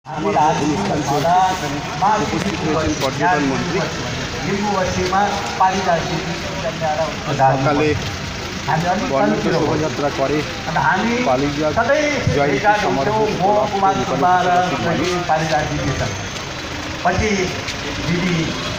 पर्यटन मन्त्री सकाले वर्णको शोभायात्रा करे पालिका जयन्ती समारोह